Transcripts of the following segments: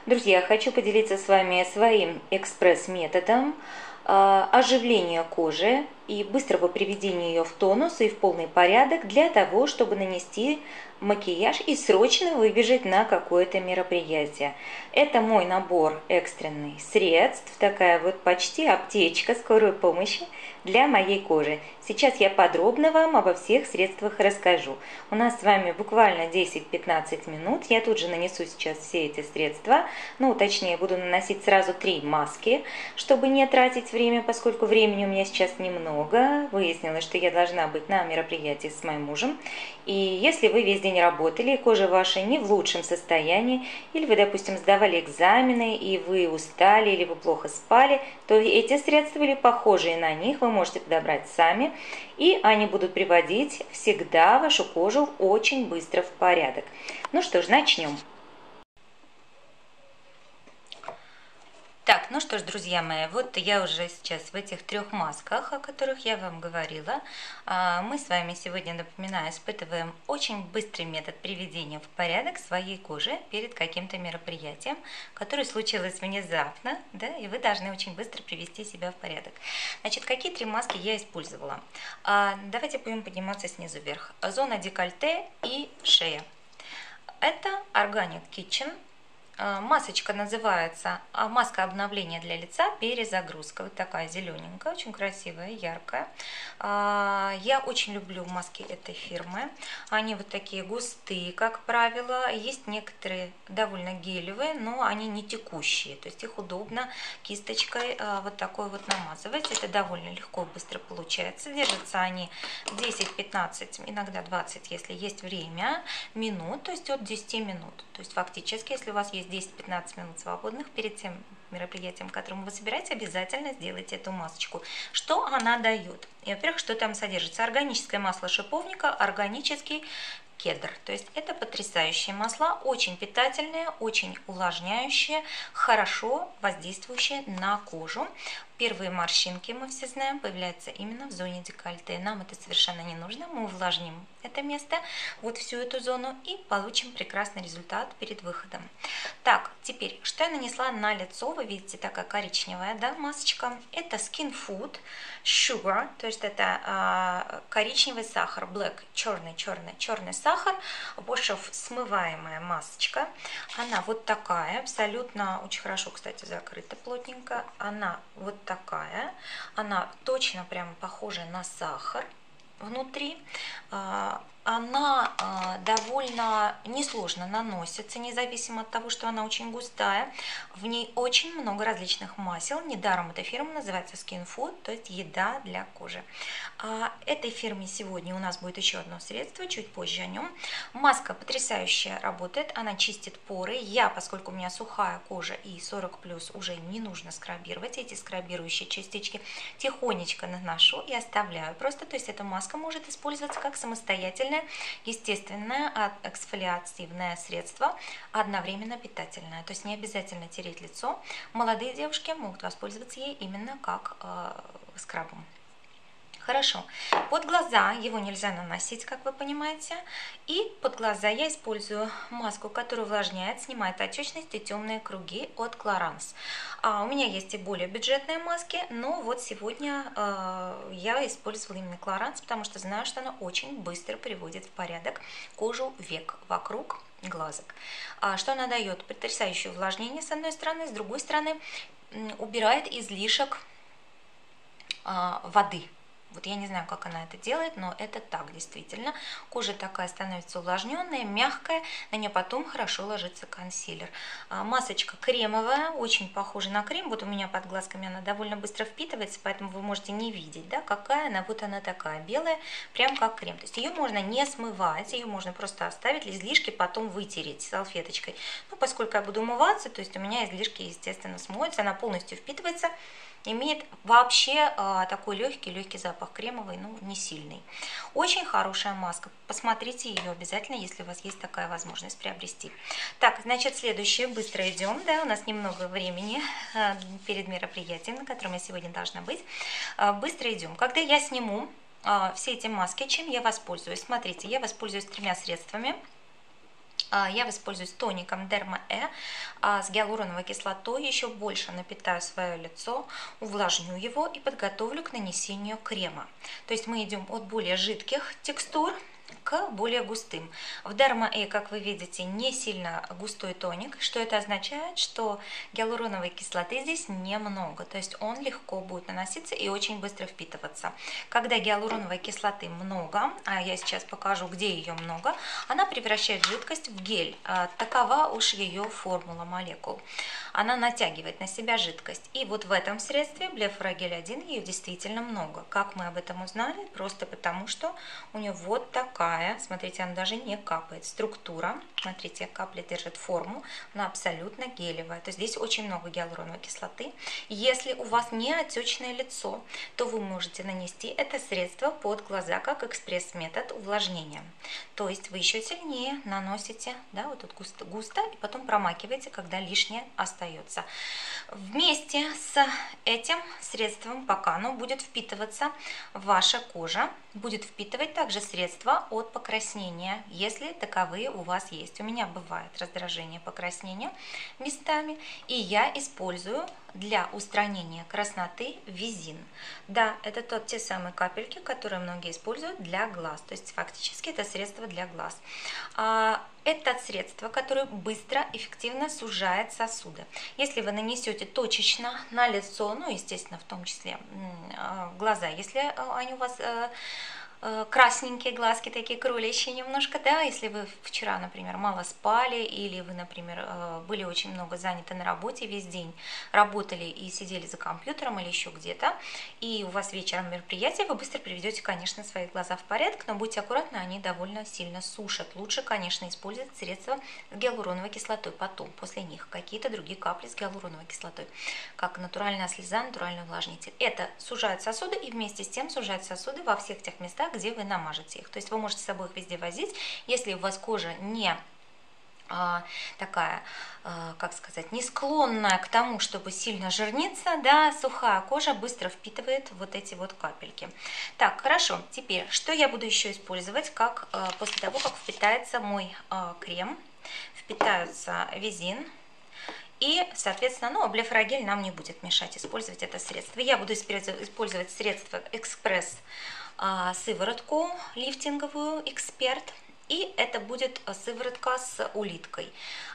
Друзья, хочу поделиться с вами своим экспресс-методом оживления кожи и быстрого приведения ее в тонус и в полный порядок для того, чтобы нанести макияж и срочно выбежать на какое-то мероприятие. Это мой набор экстренных средств, такая вот почти аптечка скорой помощи для моей кожи. Сейчас я подробно вам обо всех средствах расскажу. У нас с вами буквально 10-15 минут. Я тут же нанесу сейчас все эти средства. Ну, точнее, буду наносить сразу 3 маски, чтобы не тратить время, поскольку времени у меня сейчас немного. Выяснилось, что я должна быть на мероприятии с моим мужем. И если вы весь день работали, и кожа ваша не в лучшем состоянии, или вы, допустим, сдавали экзамены, и вы устали, или вы плохо спали, то эти средства или похожие на них вы можете подобрать сами, и они будут приводить всегда вашу кожу очень быстро в порядок. Ну что ж, начнем. Так, ну что ж, друзья мои, вот я уже сейчас в этих 3 масках, о которых я вам говорила. Мы с вами сегодня, напоминаю, испытываем очень быстрый метод приведения в порядок своей кожи перед каким-то мероприятием, которое случилось внезапно, да, и вы должны очень быстро привести себя в порядок. Значит, какие 3 маски я использовала? Давайте будем подниматься снизу вверх. Зона декольте и шея. Это Organic Kitchen. Масочка называется маска обновления для лица перезагрузка. Вот такая зелененькая, очень красивая, яркая. Я очень люблю маски этой фирмы. Они вот такие густые, как правило. Есть некоторые довольно гелевые, но они не текущие. То есть их удобно кисточкой вот такой вот намазывать. Это довольно легко и быстро получается. Держатся они 10-15, иногда 20, если есть время, минут, то есть от 10 минут. То есть фактически, если у вас есть 10-15 минут свободных перед тем мероприятием, к которому вы собираетесь, обязательно сделайте эту масочку. Что она дает? И, во-первых, что там содержится? Органическое масло шиповника, органический кедр. То есть это потрясающие масла, очень питательные, очень увлажняющие, хорошо воздействующие на кожу. Первые морщинки, мы все знаем, появляются именно в зоне декольте. Нам это совершенно не нужно, мы увлажним это место, вот всю эту зону, и получим прекрасный результат перед выходом. Так, теперь, что я нанесла на лицо? Вы видите, такая коричневая, да, масочка. Это Skin Food Sugar, то есть это коричневый сахар, black, черный сахар, wash off, смываемая масочка. Она вот такая, абсолютно, очень хорошо, кстати, закрыта плотненько. Она вот такая, она точно прям похожа на сахар внутри. Она довольно несложно наносится, независимо от того, что она очень густая. В ней очень много различных масел. Недаром эта фирма называется Skin Food, то есть еда для кожи. Этой фирме сегодня у нас будет еще одно средство, чуть позже о нем. Маска потрясающая работает, она чистит поры. Я, поскольку у меня сухая кожа и 40+, уже не нужно скрабировать. Эти скрабирующие частички тихонечко наношу и оставляю просто. То есть эта маска может использоваться как самостоятельная естественное эксфолиативное средство, одновременно питательное. То есть не обязательно тереть лицо. Молодые девушки могут воспользоваться ей именно как скрабом. Хорошо. Под глаза его нельзя наносить, как вы понимаете. И под глаза я использую маску, которая увлажняет, снимает отечность и темные круги от Clarins. У меня есть и более бюджетные маски, но вот сегодня я использовала именно Clarins, потому что знаю, что она очень быстро приводит в порядок кожу век вокруг глазок. Что она дает? Потрясающее увлажнение с одной стороны, с другой стороны убирает излишек воды. Вот я не знаю, как она это делает, но это так действительно. Кожа такая становится увлажненная, мягкая, на нее потом хорошо ложится консилер. Масочка кремовая, очень похожа на крем. Вот у меня под глазками она довольно быстро впитывается, поэтому вы можете не видеть, да, какая она. Вот она такая белая, прям как крем. То есть ее можно не смывать, ее можно просто оставить, излишки потом вытереть салфеточкой. Ну, поскольку я буду умываться, то есть у меня излишки, естественно, смоются, она полностью впитывается. Имеет вообще такой легкий запах, кремовый, но не сильный. Очень хорошая маска. Посмотрите ее обязательно, если у вас есть такая возможность приобрести. Так, значит, следующее. Быстро идем. Да, у нас немного времени перед мероприятием, на котором я сегодня должна быть. Быстро идем. Когда я сниму все эти маски, чем я воспользуюсь? Смотрите, я воспользуюсь 3 средствами. Я воспользуюсь тоником Derma E с гиалуроновой кислотой, еще больше напитаю свое лицо, увлажню его и подготовлю к нанесению крема. То есть мы идем от более жидких текстур к более густым. В Derma E, как вы видите, не сильно густой тоник. Что это означает? Что гиалуроновой кислоты здесь немного, то есть он легко будет наноситься и очень быстро впитываться. Когда гиалуроновой кислоты много, а я сейчас покажу, где ее много, она превращает жидкость в гель. Такова уж ее формула молекул. Она натягивает на себя жидкость. И вот в этом средстве Блефорогель 1 ее действительно много. Как мы об этом узнали? Просто потому, что у нее вот такая, смотрите, она даже не капает, структура. Смотрите, капля держит форму, она абсолютно гелевая. То есть здесь очень много гиалуроновой кислоты. Если у вас не отечное лицо, то вы можете нанести это средство под глаза как экспресс-метод увлажнения. То есть вы еще сильнее наносите, да, вот тут густо, и потом промакиваете, когда лишнее остается. Вместе с этим средством, пока оно будет впитываться, ваша кожа будет впитывать также средства от покраснения, если таковые у вас есть. У меня бывает раздражение, покраснение местами, и я использую для устранения красноты визин. Да, это те самые капельки, которые многие используют для глаз, то есть фактически это средство для глаз. Это средство, которое быстро, эффективно сужает сосуды. Если вы нанесете точечно на лицо, ну, естественно, в том числе глаза, если они у вас красненькие глазки, такие кроличьи немножко, да, если вы вчера, например, мало спали, или вы, например, были очень много заняты на работе весь день, работали и сидели за компьютером или еще где-то, и у вас вечером мероприятие, вы быстро приведете, конечно, свои глаза в порядок, но будьте аккуратны, они довольно сильно сушат. Лучше, конечно, использовать средства с гиалуроновой кислотой потом, после них, какие-то другие капли с гиалуроновой кислотой, как натуральная слеза, натуральный увлажнитель. Это сужает сосуды и вместе с тем сужает сосуды во всех тех местах, где вы намажете их. То есть вы можете с собой их везде возить, если у вас кожа не такая, как сказать, не склонная к тому, чтобы сильно жирниться, да, сухая кожа быстро впитывает вот эти вот капельки. Так, хорошо, теперь, что я буду еще использовать, как после того, как впитается мой крем, впитаются визин, и, соответственно, ну, Блефорогель нам не будет мешать использовать это средство. Я буду использовать средство экспресс, сыворотку лифтинговую «Эксперт», и это будет сыворотка с улиткой.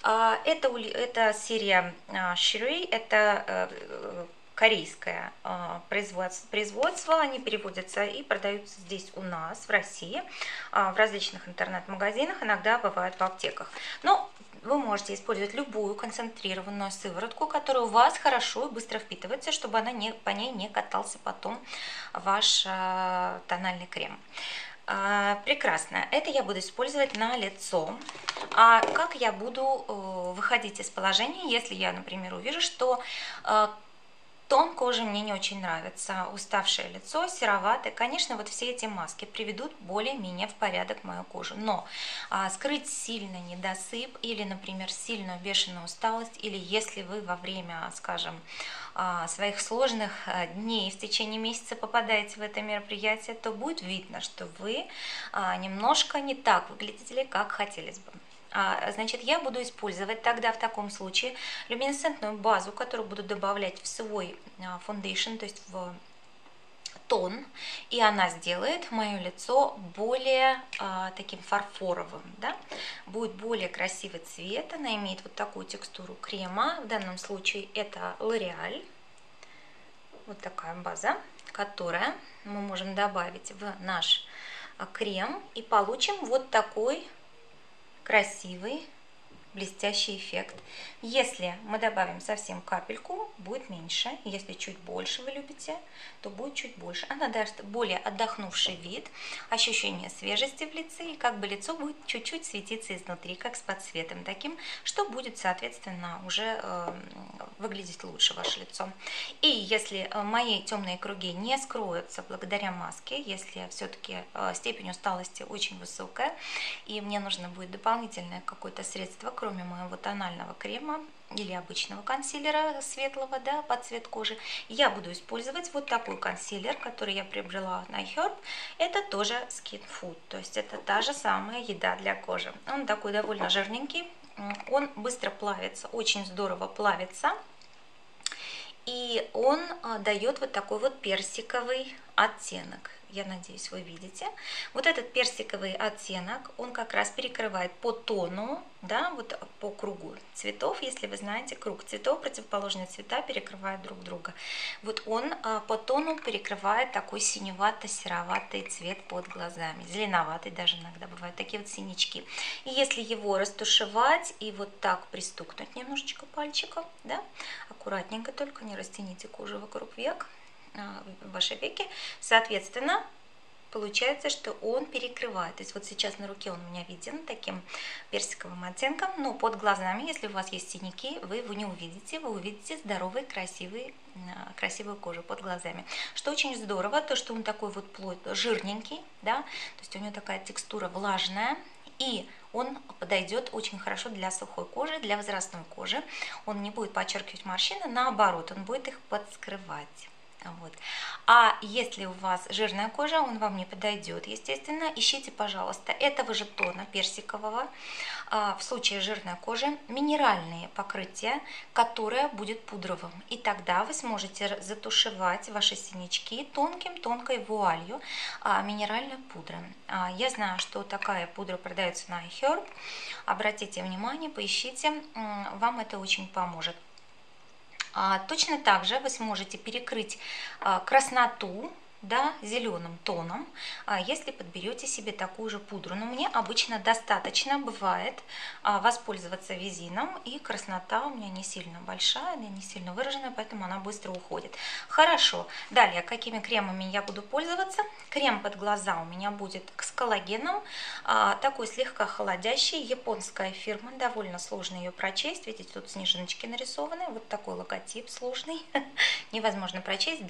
Это серия Shirei, это корейское производство, они переводятся и продаются здесь у нас, в России, в различных интернет-магазинах, иногда бывают в аптеках. Но вы можете использовать любую концентрированную сыворотку, которая у вас хорошо и быстро впитывается, чтобы она по ней не катался потом ваш тональный крем. Прекрасно. Это я буду использовать на лицо. А как я буду выходить из положения, если я, например, увижу, что тон кожи мне не очень нравится, уставшее лицо, сероватое. Конечно, вот все эти маски приведут более-менее в порядок мою кожу. Но скрыть сильный недосып или, например, сильную бешеную усталость, или если вы во время, скажем, своих сложных дней в течение месяца попадаете в это мероприятие, то будет видно, что вы немножко не так выглядите, как хотелось бы. Значит, я буду использовать тогда в таком случае люминесцентную базу, которую буду добавлять в свой foundation, то есть в тон, и она сделает мое лицо более таким фарфоровым, да? Будет более красивый цвет, она имеет вот такую текстуру крема, в данном случае это L'Oréal, вот такая база, которую мы можем добавить в наш крем и получим вот такой красивый блестящий эффект. Если мы добавим совсем капельку, будет меньше. Если чуть больше вы любите, то будет чуть больше. Она даст более отдохнувший вид, ощущение свежести в лице, и как бы лицо будет чуть-чуть светиться изнутри, как с подсветом таким, что будет, соответственно, уже выглядеть лучше ваше лицо. И если мои темные круги не скроются благодаря маске, если все-таки степень усталости очень высокая, и мне нужно будет дополнительное какое-то средство, кроме моего тонального крема, или обычного консилера светлого, да, под цвет кожи, я буду использовать вот такой консилер, который я приобрела на Herb. Это тоже Skin Food, то есть это та же самая еда для кожи. Он такой довольно жирненький, он быстро плавится, очень здорово плавится. И он дает вот такой вот персиковый оттенок. Я надеюсь, вы видите. Вот этот персиковый оттенок, он как раз перекрывает по тону, да, вот по кругу цветов. Если вы знаете, круг цветов, противоположные цвета перекрывают друг друга. Вот он по тону перекрывает такой синевато-сероватый цвет под глазами. Зеленоватый даже иногда бывают такие вот синячки. И если его растушевать и вот так пристукнуть немножечко пальчиком, да, аккуратненько, только не растяните кожу вокруг век, ваши веки, соответственно, получается, что он перекрывает. То есть вот сейчас на руке он у меня виден таким персиковым оттенком, но под глазами, если у вас есть синяки, вы его не увидите, вы увидите здоровый, красивую кожу под глазами. Что очень здорово, то что он такой вот жирненький, да, то есть у него такая текстура влажная, и он подойдет очень хорошо для сухой кожи, для возрастной кожи. Он не будет подчеркивать морщины, наоборот, он будет их подскрывать. Вот. А если у вас жирная кожа, он вам не подойдет, естественно. Ищите, пожалуйста, этого же тона персикового, в случае жирной кожи, минеральные покрытия, которое будет пудровым. И тогда вы сможете затушевать ваши синячки тонкой вуалью минеральной пудры. Я знаю, что такая пудра продается на iHerb. Обратите внимание, поищите, вам это очень поможет. Точно так же вы сможете перекрыть красноту, да, зеленым тоном, если подберете себе такую же пудру. Но мне обычно достаточно бывает воспользоваться визином, и краснота у меня не сильно большая, не сильно выраженная, поэтому она быстро уходит. Хорошо. Далее, какими кремами я буду пользоваться? Крем под глаза у меня будет с коллагеном, такой слегка холодящий, японская фирма, довольно сложно ее прочесть. Видите, тут снежиночки нарисованы, вот такой логотип сложный, невозможно прочесть.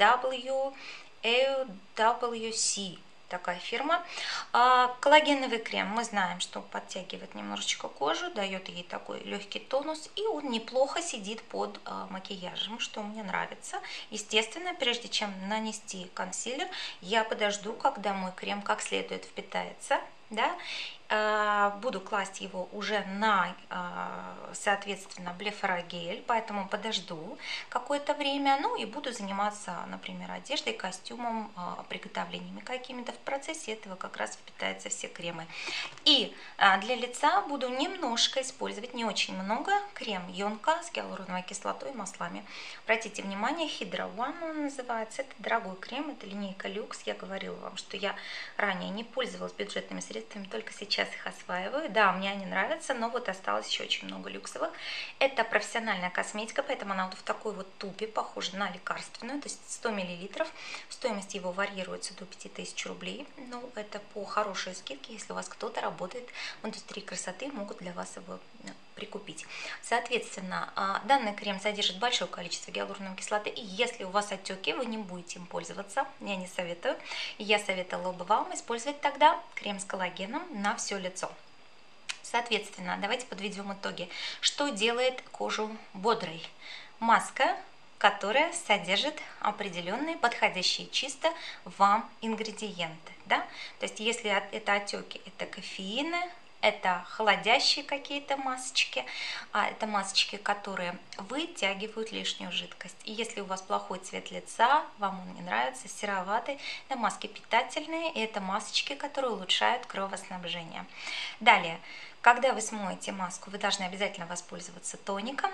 WC, такая фирма. Коллагеновый крем, мы знаем, что подтягивает немножечко кожу, дает ей такой легкий тонус, и он неплохо сидит под макияжем, что мне нравится. Естественно, прежде чем нанести консилер, я подожду, когда мой крем как следует впитается, да. Буду класть его уже на, соответственно, блефорогель, поэтому подожду какое-то время, ну и буду заниматься, например, одеждой, костюмом, приготовлениями какими-то. В процессе этого как раз впитаются все кремы. И для лица буду немножко использовать, не очень много, крем Йонка с гиалуроновой кислотой и маслами. Обратите внимание, Hydra One он называется, это дорогой крем, это линейка люкс. Я говорила вам, что я ранее не пользовалась бюджетными средствами, только сейчас их осваиваю. Да, мне они нравятся, но вот осталось еще очень много люксовых. Это профессиональная косметика, поэтому она вот в такой вот тубе, похожа на лекарственную, то есть 100 мл. Стоимость его варьируется до 5000 рублей. Ну, это по хорошей скидке, если у вас кто-то работает в индустрии красоты, могут для вас его прикупить. Соответственно, данный крем содержит большое количество гиалуроновой кислоты, и если у вас отеки, вы не будете им пользоваться, я не советую. Я советовала бы вам использовать тогда крем с коллагеном на все лицо. Соответственно, давайте подведем итоги. Что делает кожу бодрой? Маска, которая содержит определенные подходящие чисто вам ингредиенты. Да? То есть если это отеки, это кофеины, это холодящие какие-то масочки, это масочки, которые вытягивают лишнюю жидкость. И если у вас плохой цвет лица, вам он не нравится, сероватый, это маски питательные, и это масочки, которые улучшают кровоснабжение. Далее, когда вы смоете маску, вы должны обязательно воспользоваться тоником.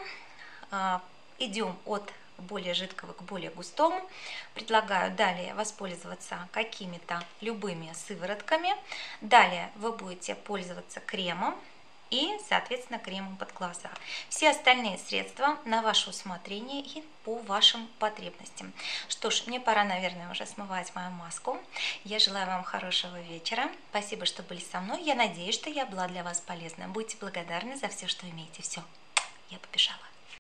Идем от более жидкого к более густому. Предлагаю далее воспользоваться какими-то любыми сыворотками. Далее вы будете пользоваться кремом и, соответственно, кремом под глаза. Все остальные средства на ваше усмотрение и по вашим потребностям. Что ж, мне пора, наверное, уже смывать мою маску. Я желаю вам хорошего вечера. Спасибо, что были со мной. Я надеюсь, что я была для вас полезна. Будьте благодарны за все, что имеете. Все, я побежала.